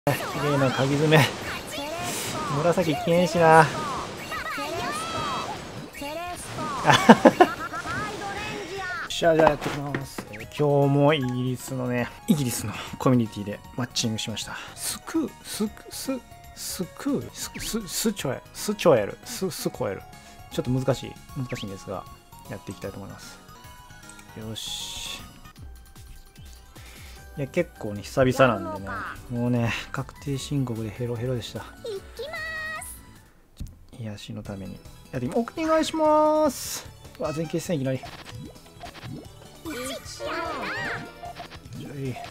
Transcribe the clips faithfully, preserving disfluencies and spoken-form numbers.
綺麗な鍵爪。紫消えんしな。じゃあじゃあやっていきます。今日もイギリスのね、イギリスのコミュニティでマッチングしました。スクー、スク、ス、スクー、ス、ス、スチョエル、スチョエル、ス、スコエル。ちょっと難しい、難しいんですが、やっていきたいと思います。よし。いや、結構ね、久々なんでね、もうね、確定申告でヘロヘロでした。癒しのために。やってみ、お願いします。うわ、前傾戦いきなり。ちょい。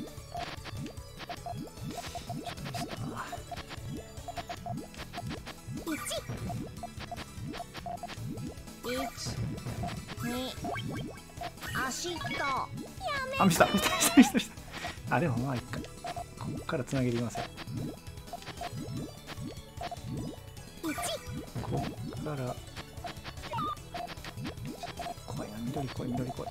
あ、ミスった、ミスった、ミスった、ミスった、ミスった。あ、でもまあいいか。ここからつなげていきますよ。ここから。怖いな、緑来い、緑来い。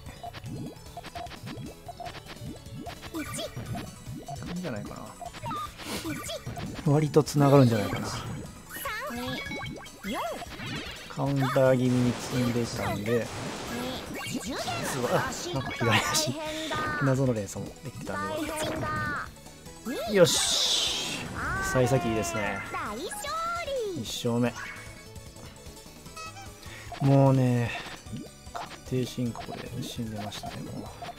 いくんじゃないかな。割とつながるんじゃないかな。カウンター気味に積んでいたんで、すごい、あ、なんか左足謎の連鎖もできてたんで、よし、幸先いいですね。いっ勝目。もうね、確定申告で死んでましたね。も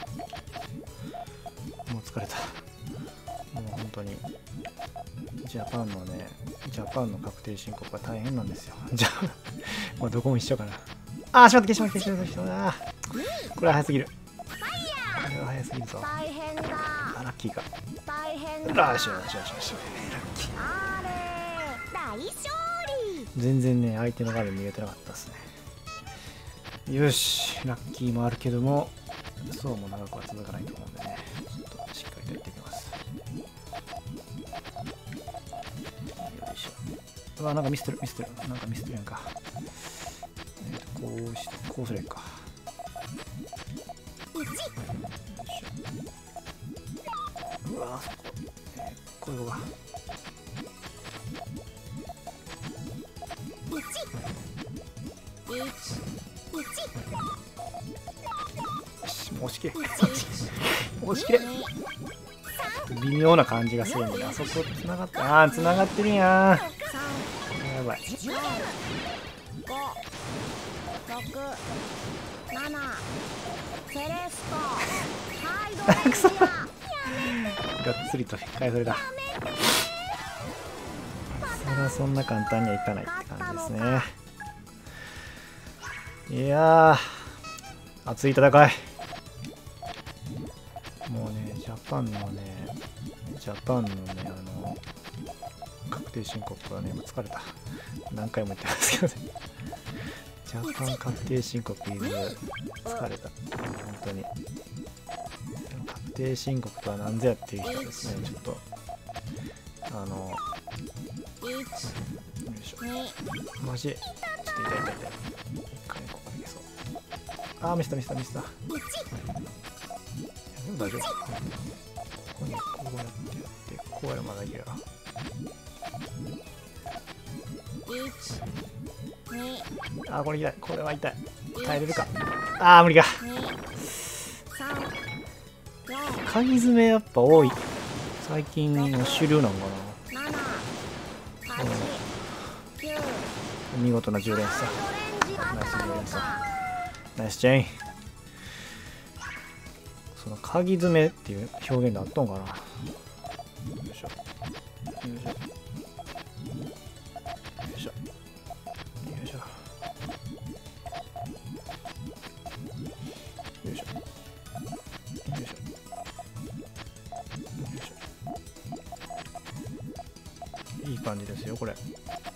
うもう疲れた。もう本当にジャパンのね、ジャパンの確定申告が大変なんですよ。じゃあ、まあどこも一緒かな。あー、しまって消しまって消しまって消しまって。これは早すぎる。これは早すぎるぞ。あ、ラッキーか。よしよしよしよし。ラッキー。全然ね、相手の画面見えてなかったですね。よし、ラッキーもあるけども、そうも長くは続かないと思うんでね、ちょっとしっかりとやっていきます。よいしょ。うわ、なんかミスってる、ミスってる。なんかミスってるやんか。えー、こうして、こうすればいいか。うわ、そこ。えー、こういうのが。よし、もう押し切れ。押し切れ。微妙な感じがするんで、あそこ繋がった。ああ、繋がってるやん。やばい。くそ。がっつりと返された。それはそんな簡単にはいかないって感じですね。いやー、熱い戦い。もうね、ジャパンのね、ジャパンのね、あの、確定申告はね、疲れた。何回も言ってますけどね。ジャパン確定申告イズ疲れた。本当に。確定申告とは何ぞやっていう人はですね、ちょっと、あの、よいしょ。マジ、ちょっと痛い痛い痛い。一回ここにいけそう。あー、ミスったミスったミスった。でも大丈夫。ここにこうやってやって、こうやるまだいけるな。あー、これ痛い。これは痛い。耐えれるか。あー、無理か。鍵爪やっぱ多い。最近の主流なのかな。見事なじゅう連鎖。ナイスじゅう連鎖。ナイスチェイン。その鍵爪っていう表現であったのかな。よいしょ。よいしょ。よいしょ。よいしょ。よいしょ。よいしょ。よいしょ。いい感じですよ、これ。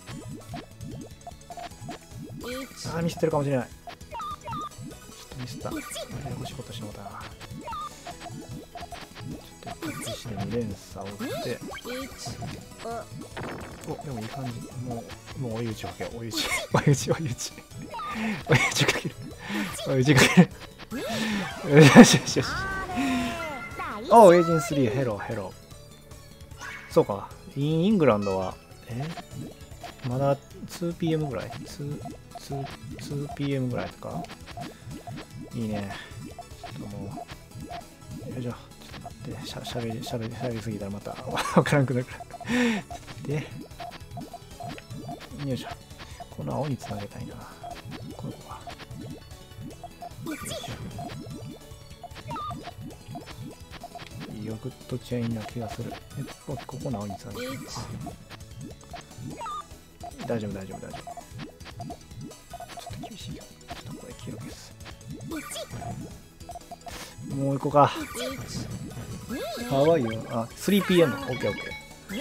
あー、ミスってるかもしれない。ちょっとミスった。あれ、お仕事してもうたな。ちょっと一発してに連鎖を打って。お、でもいい感じ。もう、もう追い打ちをかけよう。追い打ち。追い打ち、追い打ち。追い打ちかける。追い打ちかける。よしよしよし。お、エージェンスリー、ヘロ、ヘロ。 そうか、インイングランドは、えまだ ツーピーエム ぐらい ツーピーエム ぐらいとか。いいね。ちょっともう、よいしょ。ちょっと待って、しゃしゃべり、しゃべり、しゃべりすぎたらまたわからんくなるから。で、よいしょ。この青につなげたいな。この子は。よいしょ。いいよ、グッドチェーンな気がする。えっと、ここの青につなげたい。大丈夫、大丈夫、大丈夫。ちょっと厳しいよ。ちょっとこれ黄色消す。もう行こうか。かわいいよ。あ、スリーピーエム。オッケーオッケー。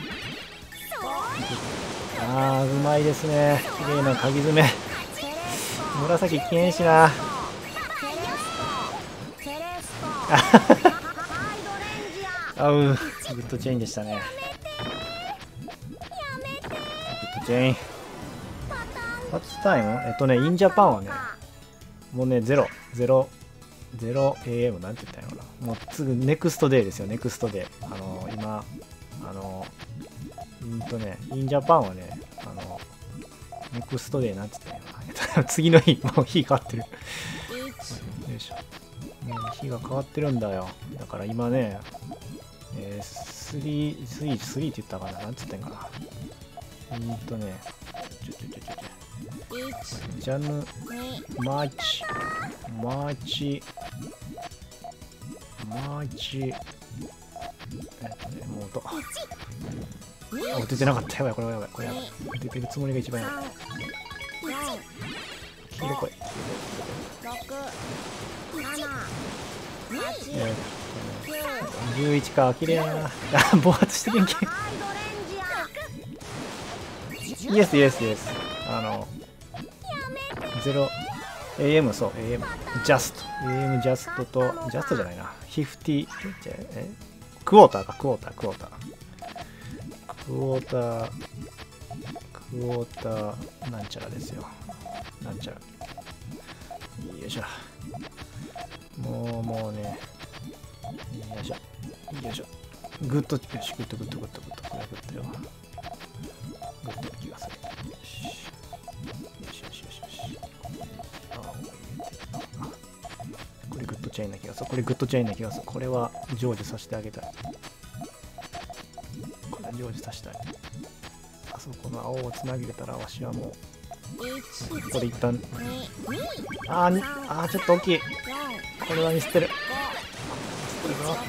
あー、うまいですね。綺麗な鍵爪。紫消えんしな。あう、グッドチェーンでしたね。グッドチェーン。What's time? えっとね、インジャパンはね、もうね、ゼロ、ゼロ、ゼロエーエム なんて言ったんやろな。もうすぐネクストデイですよ、ネクストデイ。あのー、今、あのー、うんとね、インジャパンはね、あのー、ネクストデイなんて言ったんやろな。次の日、もう日変わってる。よいしょ。もう日が変わってるんだよ。だから今ね、えー、スリー、スリー、スリーって言ったかな、なんつってんかな。うんとね、ちょちょちょちょちょ。ジャヌ、マーチ、マーチ、マーチ、えっとね、もう音。あ、出てなかった。やばい、これはやばい、これやばい。出てるつもりが一番やばい。黄色こい。えーっとね、じゅういちか、綺麗やな。あ、暴発して元気。イエスイエスイエス。あの、ゼロ、エーエム、そう、エーエム、ジャスト。エーエム ジャストと、ジャストじゃないな。フィフティ、え、クォーターか、クォーター、クォーター。クォーター、クォーター、なんちゃらですよ。なんちゃら。よいしょ。もう、もうね。よいしょ。よいしょ。グッド、よし、グッド、グッド、グッド、グッド。これはグッドよ。グッドな気がする。よし。よしよしよしよし。これグッドチェーンな気がする。これグッドチェーンな気がする。これは成就させてあげたい。これは成就させたい。あそこの青をつなげれたらわしはもう。ここで一旦。あー、あー、ちょっと大きい。これはミスってる。ミスってるぞ。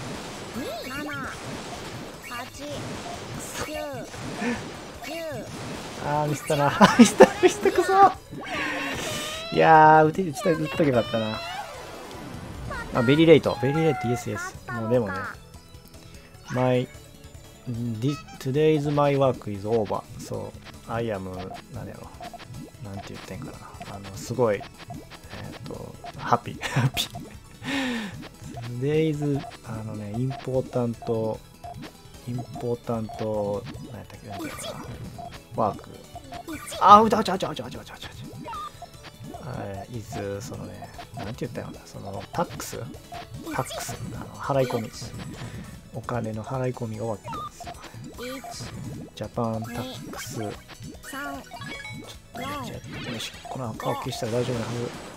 あー、ミスったな。ミスった、ミスったくそ。いやー、打て、打ちたい、打っとけばよかったな。あ、ベリーレイト。ベリーレイト、イエスイエス。もうでもね。My, today's my work is over. そう、I am, 何やろ。なんて言ってんかな。あの、すごい、えっと、ハッピー。ハッピー。today's, あのね、インポータント、インポータント、何やったっけ、何やったかな。ワーク。あ、うだ、ちゃちゃちゃちゃちゃちゃ。いつ、そのね、なんて言ったような、その、タックスタックス、あの払い込み。お金の払い込みが終わったんですよ。ジャパンタックス。ちょっとね、よし、この赤を消したら大丈夫な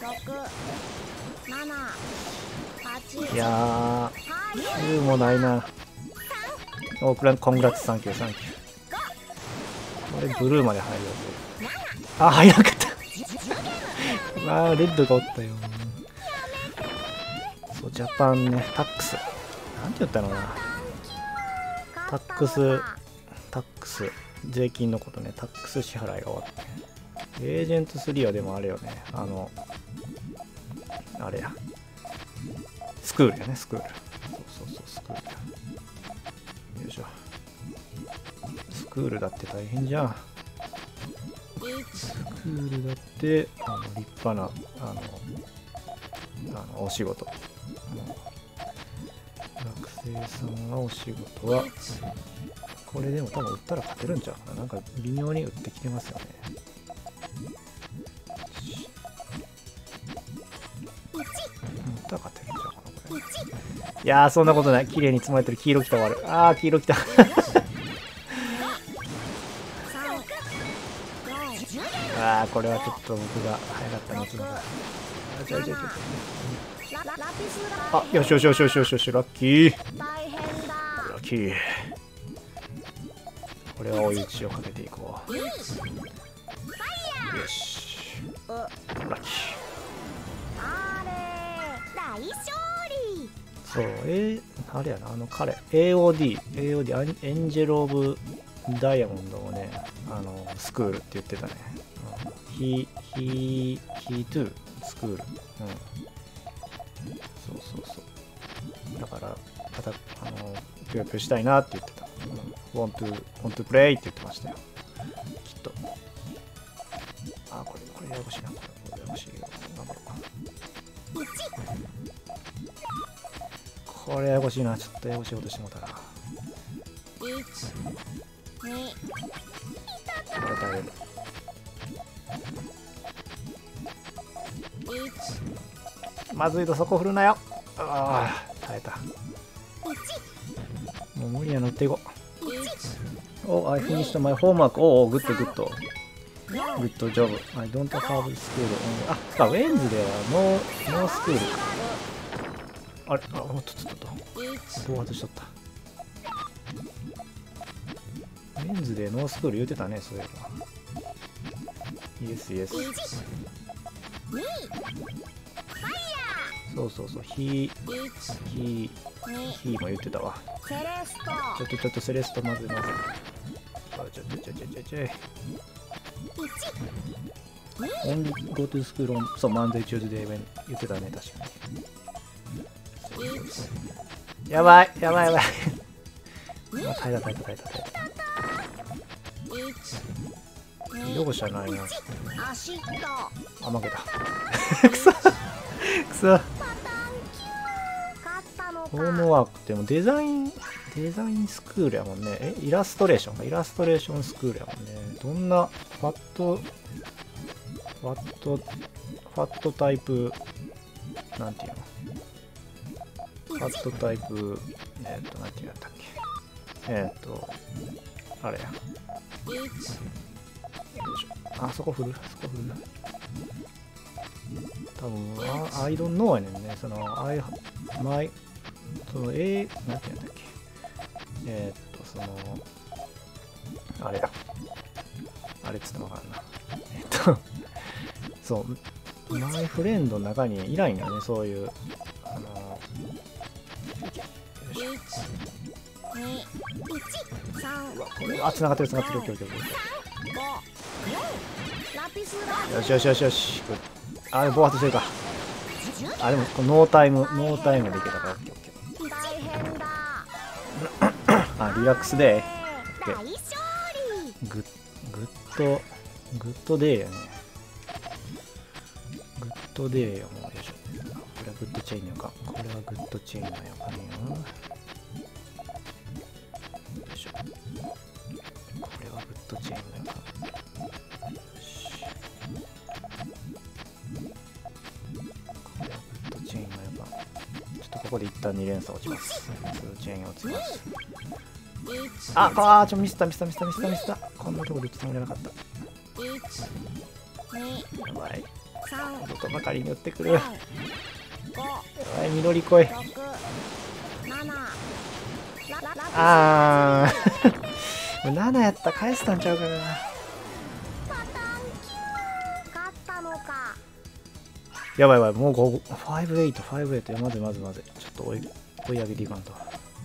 はず。いやー、きゅうもないな。オークランド、コングラッツ、サンキュー、サンキュー。これ、ブルーまで入るよ。あ、入らなかった。あー、レッドがおったよ。そう、ジャパンね、タックス。なんて言ったのかな。タックス、タックス、税金のことね、タックス支払いが終わって。エージェントスリーはでもあれよね、あの、あれや。スクールやね、スクール。そうそうそう、スクールや。よいしょ。スクールだって大変じゃん。スクールだってあの立派なあのあのお仕事。学生さんはお仕事はこれでも多分売ったら勝てるんちゃうかな。なんか微妙に売ってきてますよね。売ったら勝てるんちゃうかなこれ。 いやーそんなことない。綺麗に積まれてる。黄色きた終わる。あー黄色きたあーこれはちょっと僕が早かったね。積むがあちょいちょいちょいあよしよしよしよしよしよしラッキーラッキー。これは追い打ちをかけていこう。よしラッキー。そう、えー、あれやな、あの彼 エーオーディー エーオーディー エンジェル・オブ・ダイヤモンドをね、あのスクールって言ってたね。ヒヒヒトゥスクール。うん。そうそうそう。だからまたあのぴよぴよしたいなって言ってた。うん、want to want to play って言ってましたよ。きっと。あ、これこれややこしいな。これややこしいよ。頑張ろう。これややこしいな。ちょっとややこしいことしてもうたな。これ耐える。まずいとそこ振るなよ。ああ耐えた。もう無理や乗っていこう。お、I finished my homework。おお、グッドグッド。グッドジョブ。I don't have school。あ、つか、ウェンズではノー、ノースクールか。あれあ、おっとっとっと。暴発しとった。ウェンズでノースクール言うてたね、そういえば。イエスイエス。そうそうそう、ヒー、ヒー、ヒーも言ってたわ。ちょっとちょっとセレストまずいまずい。ちょちょちょちょちょちょい。Only go to school on そう、Monday, Tuesday 言ってたね、確かに。やばい、やばいやばい。耐えた耐えた耐えた耐えた。容赦ないな。あ、負けた。くそくそ。ホームワークってもデザイン、デザインスクールやもんね。え、イラストレーションか。イラストレーションスクールやもんね。どんな、ファット、ファット、ファットタイプ、なんていうのファットタイプ、えっと、なんていうんだっけ。えっと、あれや。よいしょ。あそこ振る、あそこ振る。多分、あ、アイドンノーやねんね。その、アイ、マイ、その、えー、なんていうんだっけ。えー、っと、その、あれや。あれっつってもわかんな。えっと、そう、マイフレンドの中にいないんだよね、そういう、あの、よいしょ。うわ、これ、あ、繋がってる、繋がってる、オッケーオッケーオッケー。よしよしよしよし。あ、暴発してるか。あ、でも、このノータイム、ノータイムでいけたから、オッケーオッケー。あ、リラックスデー。オッケー。グッ、グッド、グッドデーやね。グッドデーよ、もうよいしょ。これはグッドチェーンのよか。これはグッドチェーンのよかねよ。よいしょ。これはグッドチェーンのよか。よし。これはグッドチェーンのよか。ちょっとここで一旦に連鎖落ちます。グッドチェーン落ちます。あ、あー、ちょ、ミスったミスったミスったミスったミスった。こんなところで打つつもりなかった。やばい。音ばかりに寄ってくる。やばい、緑来い。あー。ななやったら返したんちゃうかな。やばいやばい、もうご、ご、ご、はち、はち、はち、はち、まずいまずいまずい。ちょっと追い、追い上げていかんと。ちょ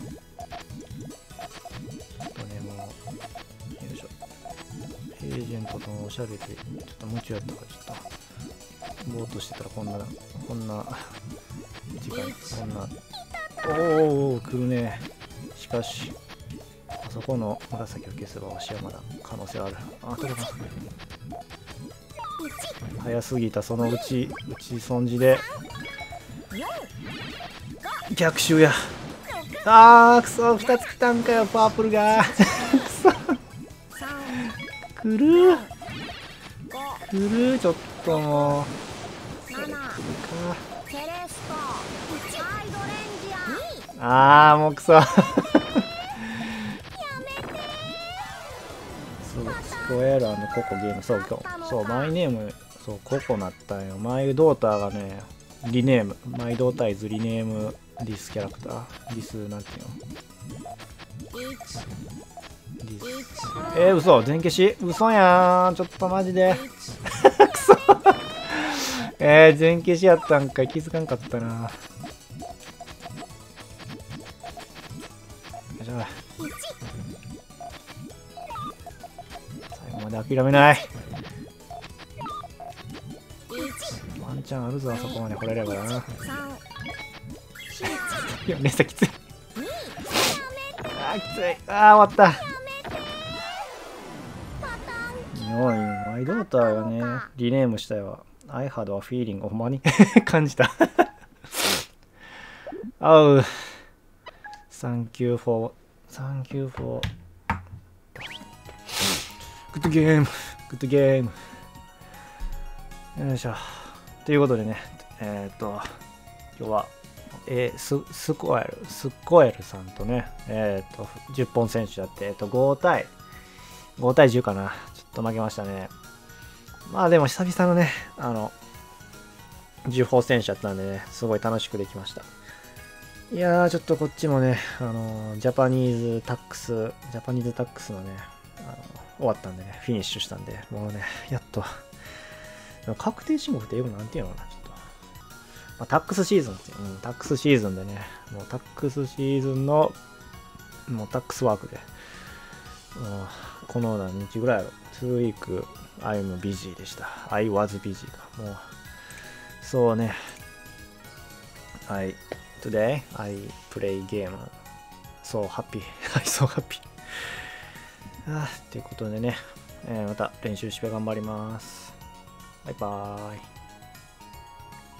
っとね、もう、よいしょ。エージェントとおしゃべりで、ちょっと夢中やったから、ちょっと、ぼーっとしてたらこんな、こんな、時間、こんな、おお、来るね。しかし、あそこの紫を消せばわしはまだ可能性ある。あ、取れた。早すぎた、そのうち、うち損じで。逆襲や。あー、くそ、ふたつ来たんかよ、パープルが。くそ。来る来るちょっともう。それ来るか。 あーもうくそそうスクエアのココゲームそう今日そうマイネームそうココなったんよ。マイドーターがねリネームマイドーターイズリネームディスキャラクターディスなんていうのえー、嘘全消し嘘やんちょっとマジでくそえー、全消しやったんか気づかんかったな。よいしょ最後まで諦めない。ワンチャンあるぞあそこまで来られるからな。いやめっちゃきついあーきついあー終わった。おいマイドーターがねリネームしたよ。I had a feeling ほんまに感じたあう Thank you for Thank you for Good game Good game よいしょということでねえっ、ー、と今日はえー、ス, スコエルスコエルさんとねえっ、ー、とじゅっぽん選手やって、えー、とご対ご対じゅうかなちょっと負けましたね。まあでも久々のねあのじゅうほん選手やったんでねすごい楽しくできました。いやーちょっとこっちもねあのジャパニーズタックスジャパニーズタックスのねあの終わったんでねフィニッシュしたんでもうねやっと確定種目って英語なんていうのかなちょっと、まあ、タックスシーズンっていう、うん、タックスシーズンでねもうタックスシーズンのもうタックスワークでもうこの何日ぐらいやろツーウィーク I'm busy でした I was busy かもうそうね I today I play game so happy I so happy あということでね、えー、また練習して頑張ります。バイバーイ。